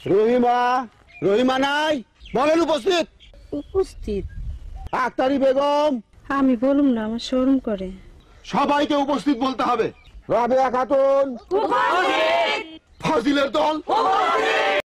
রহিমা, রহিমা নাই? বলেন উপস্থিত। উপস্থিত? আক্তারি বেগম। আমি বলুম না, আমার শরম করে। সবাইকে উপস্থিত বলতে হবে। রাবেয়া খাতুন। ফজিলের দল।